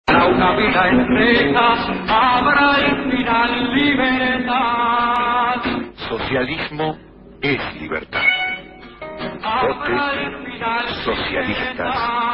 Para una vida entera habrá al final libertad. Socialismo es libertad. Vote socialistas.